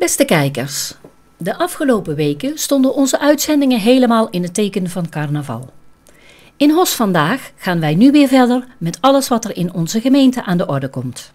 Beste kijkers, de afgelopen weken stonden onze uitzendingen helemaal in het teken van carnaval. In Hos Vandaag gaan wij nu weer verder met alles wat er in onze gemeente aan de orde komt.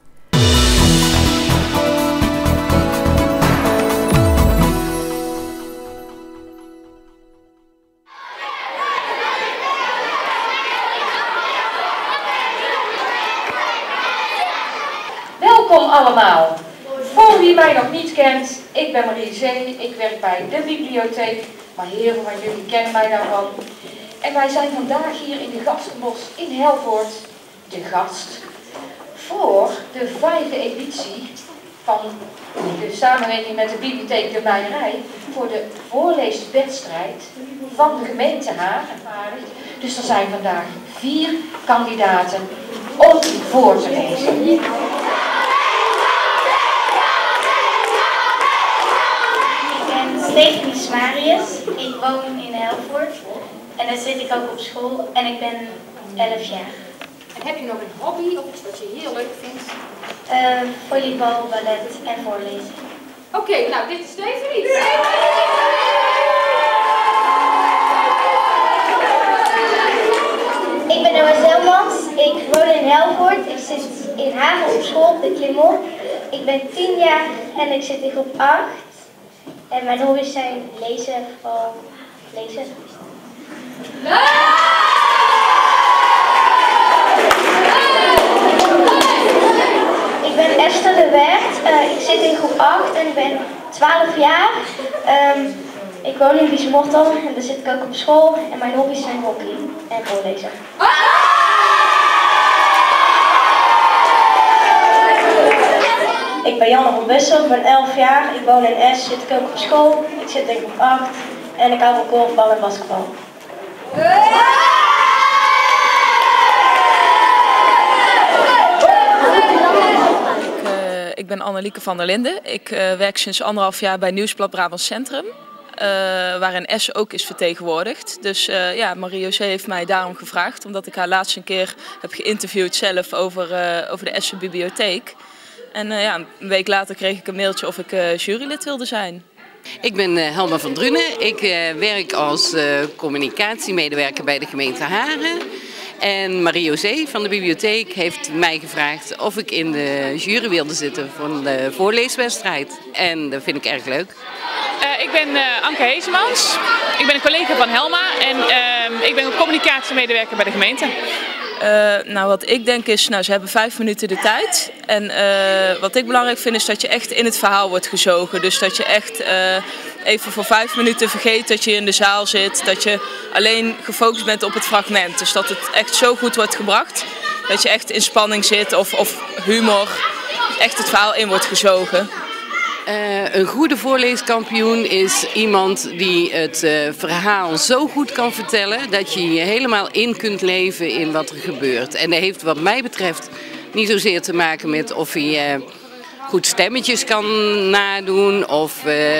Welkom allemaal. Voor wie mij nog niet kent, ik ben Marie Zee, ik werk bij de bibliotheek, maar heel veel van jullie kennen mij daarvan. En wij zijn vandaag hier in de Gastenbos in Helvoort de gast voor de 5e editie van de samenwerking met de bibliotheek De Meierij voor de voorleeswedstrijd van de gemeente Haren. Dus er zijn vandaag 4 kandidaten om voor te lezen. Stephanie Smarius, ik woon in Helvoort en daar zit ik ook op school en ik ben 11 jaar. En heb je nog een hobby of iets wat je heel leuk vindt? Volleybal, ballet en voorlezen. Oké, nou dit is Stephanie. Ik ben Noah Zelmans, ik woon in Helvoort, ik zit in Hagen op school op de Klimop. Ik ben 10 jaar en ik zit in groep 8. En mijn hobby's zijn lezen, vooral lezen. Ik ben Esther de Wert, ik zit in groep 8 en ik ben 12 jaar. Ik woon in Biesmortel en daar zit ik ook op school. En mijn hobby's zijn hockey en voorlezen. Ik ben Janne van Bussel, ik ben 11 jaar, ik woon in S, zit ik ook op school, ik zit in groep 8 en ik hou van korfbal en basketbal. Ik ben Annelieke van der Linden. Ik werk sinds 1,5 jaar bij Nieuwsblad Brabants Centrum, waarin S ook is vertegenwoordigd. Dus ja, Marie-José heeft mij daarom gevraagd, omdat ik haar laatst een keer heb geïnterviewd zelf over de S'se bibliotheek. En ja, een week later kreeg ik een mailtje of ik jurylid wilde zijn. Ik ben Helma van Drunen. Ik werk als communicatiemedewerker bij de gemeente Haren. En Marie-José van de bibliotheek heeft mij gevraagd of ik in de jury wilde zitten van de voorleeswedstrijd. En dat vind ik erg leuk. Ik ben Anke Heesemans. Ik ben een collega van Helma en ik ben een communicatiemedewerker bij de gemeente. Nou, wat ik denk is, ze hebben 5 minuten de tijd. En wat ik belangrijk vind is dat je echt in het verhaal wordt gezogen. Dus dat je echt even voor 5 minuten vergeet dat je in de zaal zit. Dat je alleen gefocust bent op het fragment. Dus dat het echt zo goed wordt gebracht. Dat je echt in spanning zit of humor. Echt het verhaal in wordt gezogen. Een goede voorleeskampioen is iemand die het verhaal zo goed kan vertellen dat je je helemaal in kunt leven in wat er gebeurt. En dat heeft wat mij betreft niet zozeer te maken met of hij goed stemmetjes kan nadoen of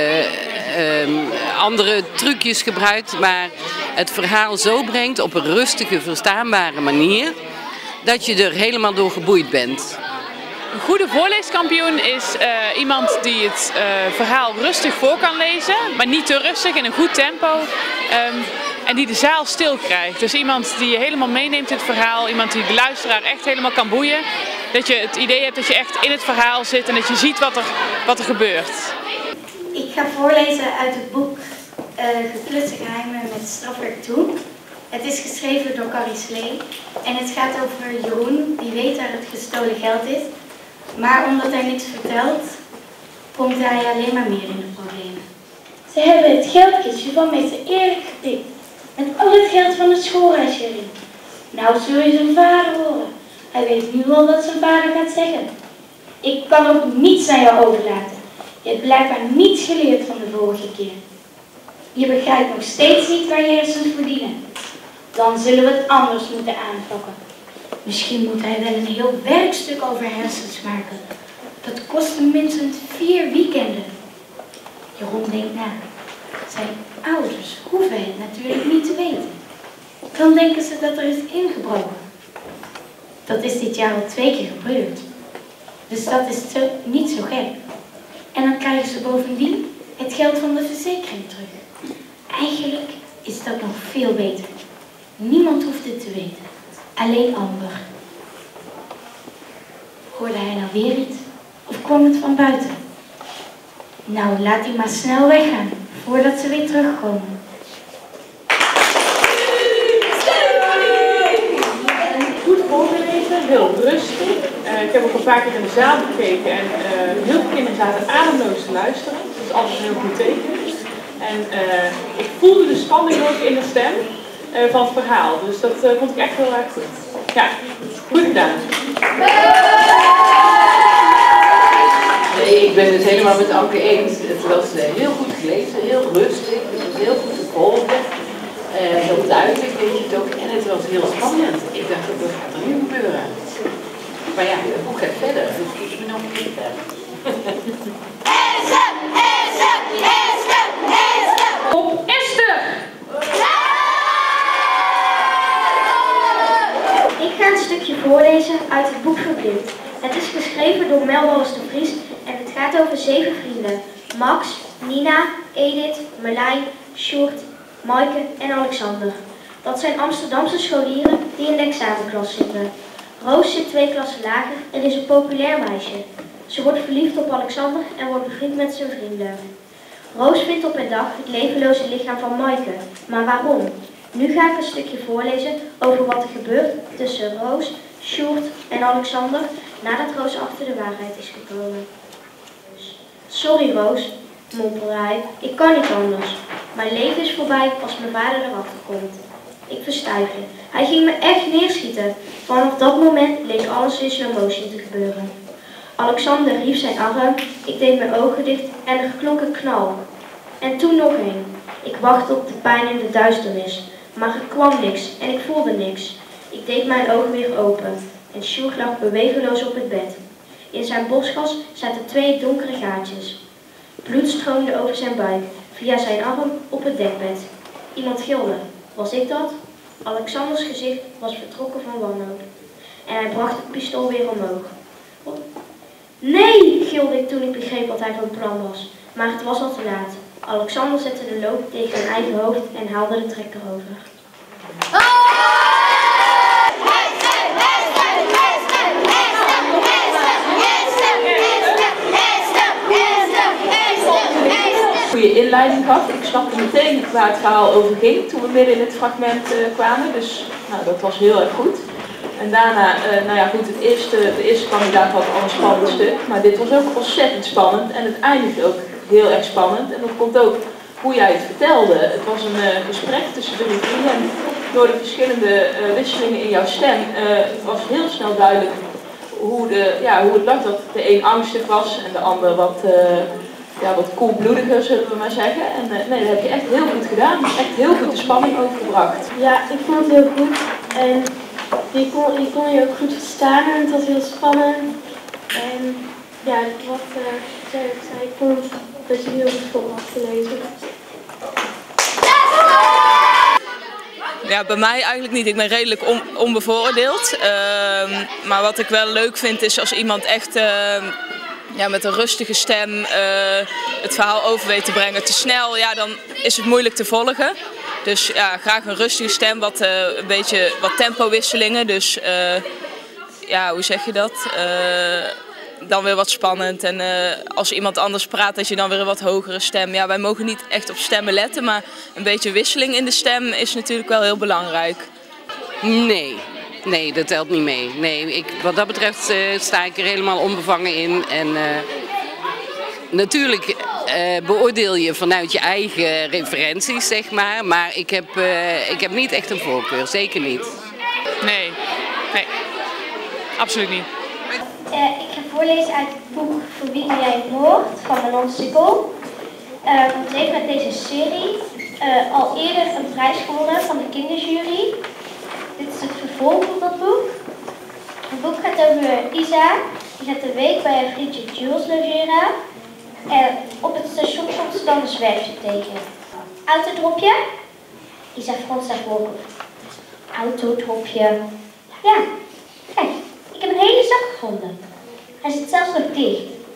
andere trucjes gebruikt, maar het verhaal zo brengt op een rustige, verstaanbare manier dat je er helemaal door geboeid bent. Een goede voorleeskampioen is iemand die het verhaal rustig voor kan lezen, maar niet te rustig, in een goed tempo. En die de zaal stil krijgt. Dus iemand die je helemaal meeneemt in het verhaal, iemand die de luisteraar echt helemaal kan boeien. Dat je het idee hebt dat je echt in het verhaal zit en dat je ziet wat er gebeurt. Ik ga voorlezen uit het boek Geflutste geheimen met strafwerk toe. Het is geschreven door Carrie Slee en het gaat over Jeroen die weet waar het gestolen geld is. Maar omdat hij niks vertelt, komt hij alleen maar meer in de problemen. Ze hebben het geldkistje van meester Erik gepikt. Met al het geld van de schoolreis erin. Nou zul je zijn vader horen. Hij weet nu al wat zijn vader gaat zeggen. Ik kan ook niets aan jou overlaten. Je hebt blijkbaar niets geleerd van de vorige keer. Je begrijpt nog steeds niet waar je hersens verdienen. Dan zullen we het anders moeten aanpakken. Misschien moet hij wel een heel werkstuk over hersens maken. Dat kost hem minstens 4 weekenden. Jeroen denkt na. Zijn ouders hoeven het natuurlijk niet te weten. Dan denken ze dat er is ingebroken. Dat is dit jaar al 2 keer gebeurd. Dus dat is niet zo gek. En dan krijgen ze bovendien het geld van de verzekering terug. Eigenlijk is dat nog veel beter. Niemand hoeft het te weten. Alleen Amber. Hoorde hij nou weer iets? Of kwam het van buiten? Nou, laat hij maar snel weggaan, voordat ze weer terugkomen. Goed voorgelezen, heel rustig. Ik heb ook een paar keer in de zaal gekeken en heel veel kinderen zaten ademloos te luisteren. Dat is altijd een heel goed teken. En ik voelde de spanning ook in de stem van het verhaal. Dus dat vond ik echt heel erg goed. Ja, goed gedaan. Nee, ik ben het helemaal met Anke eens. Het was heel goed gelezen, heel rustig, het was heel goed te volgen. Heel duidelijk weet je het ook. En het was heel spannend. Ik dacht, wat gaat er nu gebeuren? Maar ja, het boek gaat verder, dus ik ben nog niet verder. Op Esther! Ik ga een stukje voorlezen uit het boek Verblind. Het is geschreven door Mel Wallis de Vries en het gaat over 7 vrienden. Max, Nina, Edith, Merlijn, Sjoerd, Maaike en Alexander. Dat zijn Amsterdamse scholieren die in de examenklas zitten. Roos zit 2 klassen lager en is een populair meisje. Ze wordt verliefd op Alexander en wordt bevriend met zijn vrienden. Roos vindt op een dag het levenloze lichaam van Maaike. Maar waarom? Nu ga ik een stukje voorlezen over wat er gebeurt tussen Roos, Sjoerd en Alexander nadat Roos achter de waarheid is gekomen. Sorry Roos, mompelde hij, ik kan niet anders. Mijn leven is voorbij als mijn vader erachter komt. Ik verstijfde. Hij ging me echt neerschieten. Vanaf dat moment leek alles in slow motion te gebeuren. Alexander hief zijn arm, ik deed mijn ogen dicht en er klonk een knal. En toen nog een. Ik wachtte op de pijn in de duisternis, maar er kwam niks en ik voelde niks. Ik deed mijn ogen weer open en Sjoerd lag bewegeloos op het bed. In zijn borstkas zaten 2 donkere gaatjes. Bloed stroomde over zijn buik, via zijn arm op het dekbed. Iemand gilde. Was ik dat? Alexanders gezicht was vertrokken van wanhoop. En hij bracht het pistool weer omhoog. Nee, gilde ik toen ik begreep wat hij van plan was. Maar het was al te laat. Alexander zette de loop tegen zijn eigen hoofd en haalde de trekker over. Goede inleiding gaf. Ik snapte meteen waar het verhaal over ging toen we midden in het fragment kwamen. Dus nou, dat was heel erg goed. En daarna, nou ja goed, de eerste kandidaat had al een spannend stuk. Maar dit was ook ontzettend spannend en het eindigt ook heel erg spannend. En dat komt ook hoe jij het vertelde. Het was een gesprek tussen 3 vrienden. En door de verschillende wisselingen in jouw stem was heel snel duidelijk hoe het lag. Dat de een angstig was en de ander wat koelbloediger, zullen we maar zeggen. En nee, dat heb je echt heel goed gedaan. Echt heel goed de spanning overgebracht. Ja, ik vond het heel goed. En je kon je ook goed verstaan en het was heel spannend. En ja, wat ik zei, ik vond dat je heel goed voor had gelezen. Ja, bij mij eigenlijk niet. Ik ben redelijk onbevooroordeeld. Maar wat ik wel leuk vind is als iemand echt met een rustige stem het verhaal over weet te brengen. Te snel, ja, dan is het moeilijk te volgen. Dus ja, graag een rustige stem, een beetje wat tempowisselingen. Dus hoe zeg je dat? Dan weer wat spannend. En als iemand anders praat, dat je dan weer een wat hogere stem. Ja, wij mogen niet echt op stemmen letten, maar een beetje wisseling in de stem is natuurlijk wel heel belangrijk. Nee, dat telt niet mee. Nee, wat dat betreft sta ik er helemaal onbevangen in. En natuurlijk beoordeel je vanuit je eigen referenties, zeg maar. Maar ik heb niet echt een voorkeur, zeker niet. Nee, absoluut niet. Ik ga voorlezen uit het boek Voor wie ben jij het moord van Manon Sikkel. Ze heeft met deze serie al eerder een prijs gewonnen van de kinderjury. Dit is het vervolg op dat boek. Het boek gaat over Isa. Die gaat een week bij haar vriendje Jules logeren. En op het station komt ze dan een zwerfje tegen. Autodropje? Isa fronst haar voorhoofd. Autodropje. Ja, kijk, ik heb een hele zak gevonden. Hij zit zelfs nog dicht.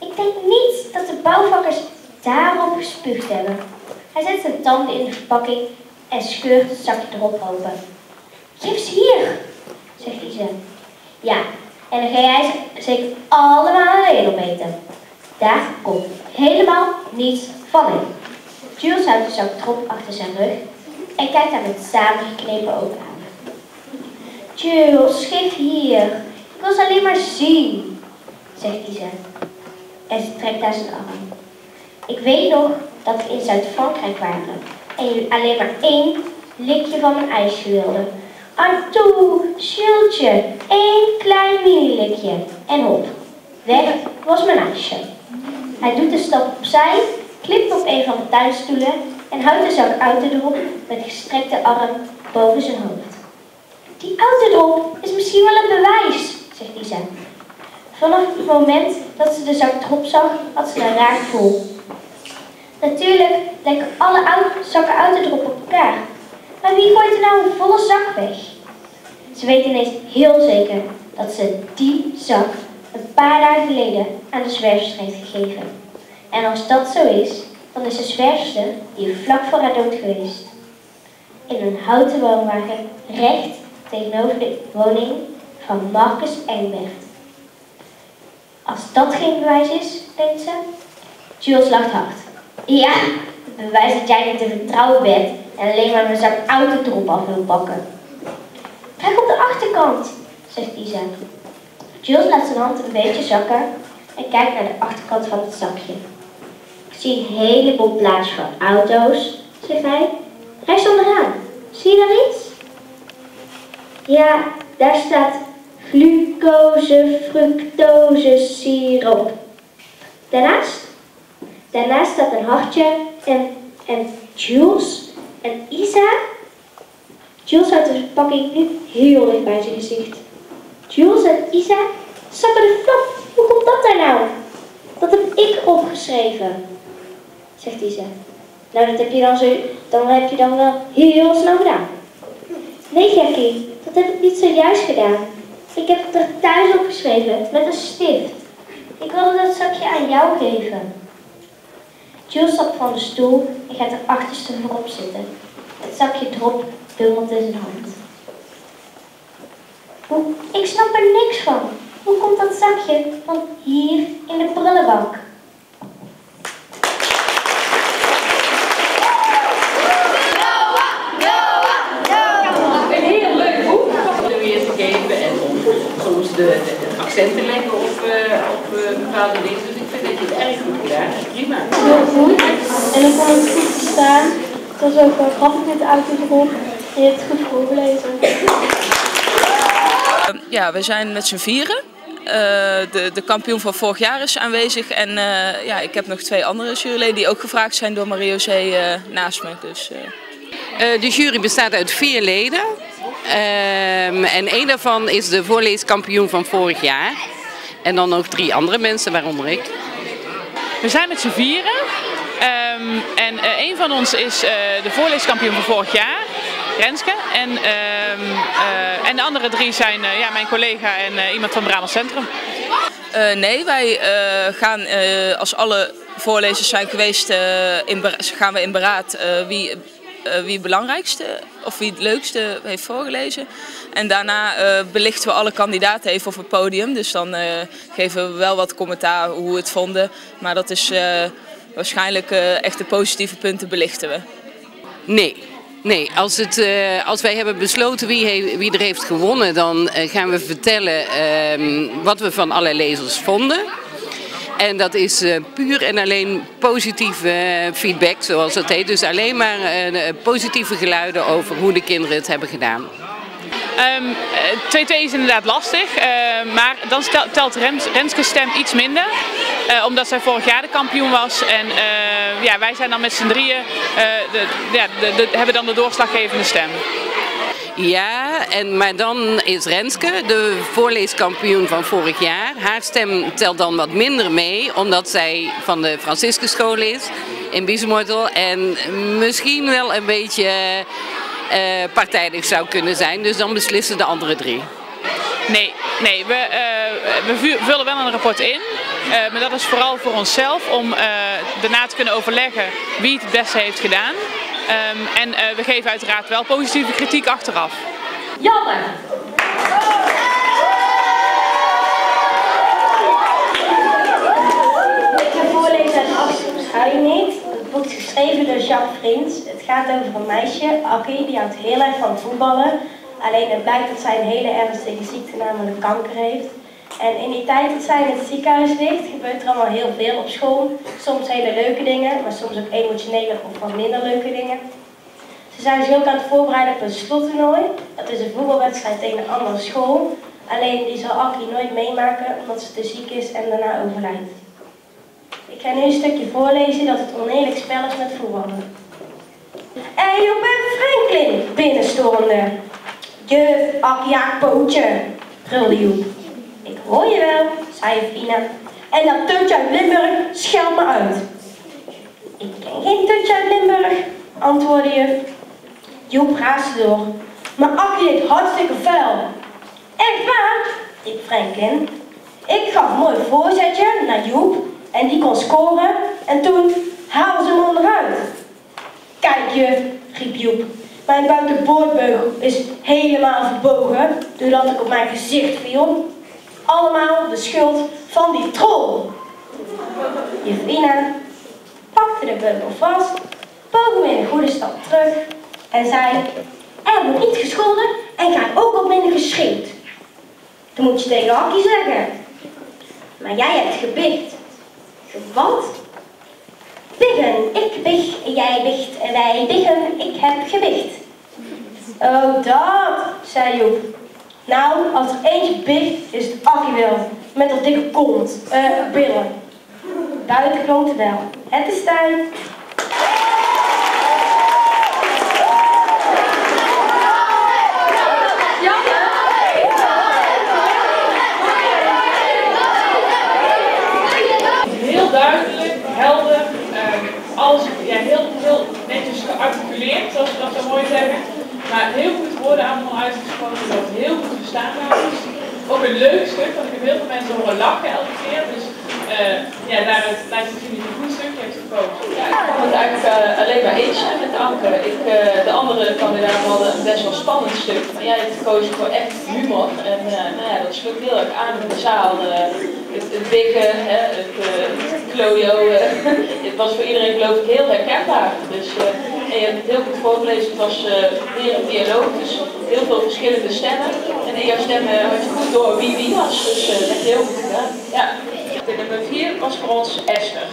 Ik denk niet dat de bouwvakkers daarop gespuugd hebben. Hij zet zijn tanden in de verpakking en scheurt het zakje erop open. Geef ze hier, zegt Isa. Ja, en dan ga jij ze zeker allemaal alleen opeten. Daar komt helemaal niets van in. Jules houdt de zak drop achter zijn rug en kijkt haar met samengeknepen ogen aan. Jules, geef hier. Ik wil ze alleen maar zien, zegt Isa. En ze trekt naar zijn arm. Ik weet nog dat we in Zuid-Frankrijk waren en jullie alleen maar 1 likje van mijn ijsje wilden. Aan toe, Julesje, 1 klein mini-likje. En hop, weg was mijn ijsje. Hij doet een stap opzij, klimt op een van de tuinstoelen en houdt de zak autodrop met gestrekte arm boven zijn hoofd. Die autodrop is misschien wel een bewijs, zegt Isa. Vanaf het moment dat ze de zak drop zag, had ze een raar gevoel. Natuurlijk lijken alle zakken autodrop op elkaar. Maar wie gooit er nou een volle zak weg? Ze weet ineens heel zeker dat ze die zak een paar dagen geleden aan de zwerfster heeft gegeven. En als dat zo is, dan is de zwerfster hier vlak voor haar dood geweest. In een houten woonwagen recht tegenover de woning van Marcus Engelbert. Als dat geen bewijs is, denkt ze. Jules lacht hard. Ja, het bewijs dat jij niet te vertrouwen bent en alleen maar mijn zak autodrop af wil pakken. Kijk op de achterkant, zegt Isa. Jules laat zijn hand een beetje zakken en kijkt naar de achterkant van het zakje. Ik zie een heleboel plaats van auto's, zegt hij. Rechts onderaan, zie je daar iets? Ja, daar staat glucose, fructose, siroop. Daarnaast staat een hartje en Jules en Isa. Jules houdt de verpakking nu heel dicht bij zijn gezicht. Jules en Isa zakken de flap. Hoe komt dat daar nou? Dat heb ik opgeschreven, zegt Isa. Nou, dat heb je dan wel heel snel gedaan. Nee, Jackie, dat heb ik niet zojuist gedaan. Ik heb het er thuis opgeschreven met een stift. Ik wilde dat zakje aan jou geven. Jules stapt van de stoel en gaat er achterste voorop zitten. Het zakje drop bungelt in zijn hand. Ik snap er niks van. Hoe komt dat zakje van hier in de prullenbak? Een heel leuk boek. De weer te geven en om soms de accenten leggen op bepaalde dingen. Dus ik vind dat je het erg goed gedaan hebt. Prima. Heel goed. En ik vond het goed te staan. Het was ook wel grappig met de autodrop. En je hebt het goed voorgelezen. Ja, we zijn met z'n vieren. De kampioen van vorig jaar is aanwezig en ja, ik heb nog 2 andere juryleden die ook gevraagd zijn door Marie-José naast me. Dus, De jury bestaat uit 4 leden en 1 daarvan is de voorleeskampioen van vorig jaar. En dan nog 3 andere mensen, waaronder ik. We zijn met z'n vieren en een van ons is de voorleeskampioen van vorig jaar, Renske. En de andere 3 zijn mijn collega en iemand van Brabant Centrum. Nee, wij gaan als alle voorlezers zijn geweest, gaan we in beraad wie het belangrijkste of wie het leukste heeft voorgelezen. En daarna belichten we alle kandidaten even op het podium. Dus dan geven we wel wat commentaar hoe we het vonden. Maar dat is waarschijnlijk echt de positieve punten belichten we. Nee, als wij hebben besloten wie er heeft gewonnen, dan gaan we vertellen wat we van alle lezers vonden. En dat is puur en alleen positieve feedback, zoals dat heet. Dus alleen maar positieve geluiden over hoe de kinderen het hebben gedaan. 2-2 is inderdaad lastig, maar dan telt Renskes stem iets minder. Omdat zij vorig jaar de kampioen was. En ja, wij zijn dan met z'n drieën, hebben dan de doorslaggevende stem. Ja, maar dan is Renske, de voorleeskampioen van vorig jaar. Haar stem telt dan wat minder mee, omdat zij van de Franciscusschool is in Biesmortel. En misschien wel een beetje partijdig zou kunnen zijn. Dus dan beslissen de andere 3. Nee, we vullen wel een rapport in. Maar dat is vooral voor onszelf om daarna te kunnen overleggen wie het beste heeft gedaan. En we geven uiteraard wel positieve kritiek achteraf. Janne! Ik ga voorlezen uit Achtste Beschouwing niet. Het boek is geschreven door Jacques Vriends. Het gaat over een meisje, Akkie, die houdt heel erg van voetballen. Alleen het blijkt dat zij een hele ernstige ziekte, namelijk kanker heeft. En in die tijd dat zij in het ziekenhuis ligt, gebeurt er allemaal heel veel op school. Soms hele leuke dingen, maar soms ook emotionele of wat minder leuke dingen. Ze zijn zich ook aan het voorbereiden op een slottoernooi. Dat is een voetbalwedstrijd tegen een andere school. Alleen die zal Akkie nooit meemaken omdat ze te ziek is en daarna overlijdt. Ik ga nu een stukje voorlezen dat het oneerlijk spel is met voetballen. En Joep en Franklin binnenstormde. Juf, Akkie, ja, pootje, brulde Joep. Ik hoor je wel, zei Fina. En dat tutje uit Limburg scheld me uit. Ik ken geen tutje uit Limburg, antwoordde juf. Joep raasde door. Maar Akkie deed hartstikke vuil. Echt waar? riep Franklin. Ik gaf een mooi voorzetje naar Joep en die kon scoren en toen haalde ze hem onderuit. Kijk juf, riep Joep. Mijn buitenboordbeugel is helemaal verbogen doordat ik op mijn gezicht viel. Allemaal de schuld van die troll. Juf Ina pakte de beugel vast, boog hem in een goede stap terug en zei: er wordt niet gescholden en ga ook op minder geschreeuwd. Dan moet je tegen Akkie zeggen. Maar jij hebt gebicht. Wat? Biggen, ik big, jij bicht en wij biggen, ik heb gewicht. Oh dat, zei Joep. Nou, als er eentje bicht, is het Akkie wel. Met dat dikke kont, billen. Buiten klonk het wel. Het is tijd. Heel duidelijk, helder, alles heel netjes gearticuleerd, zoals we dat zo mooi zeggen. Maar heel goed woorden allemaal uitgesproken, dat heel goed verstaanbaar is. Ook een leuk stuk, want ik heb heel veel mensen horen lachen elke keer. Dus daaruit lijkt het jullie een goed stukje heeft gekozen. Ja, ik kan het eigenlijk alleen maar eens zijn met Anke. De andere kandidaten hadden een best wel spannend stuk. Maar jij hebt gekozen voor echt humor. En dat sluit heel erg aan in de zaal. Het biggen, het klojo. Het was voor iedereen geloof ik heel herkenbaar. Dus en je hebt het heel goed voorgelezen. Het was weer een dialoog, dus heel veel verschillende stemmen. En in jouw stemmen had je goed door wie was. Dus dat heb je heel goed gedaan. Ja. De nummer 4 was voor ons Esther.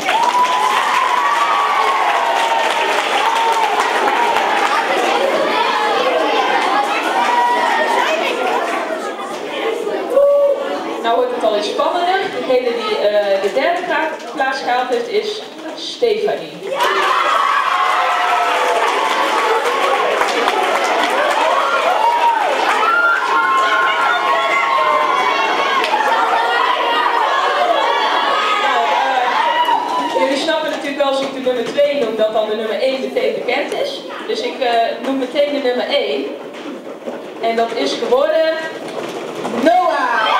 Nou wordt het al iets spannender. Degene die de derde plaats gehaald heeft is Stefanie. Jullie snappen natuurlijk wel als ik de nummer 2 noem dat dan de nummer 1 meteen bekend is. Dus ik noem meteen de nummer 1. En dat is geworden Noah!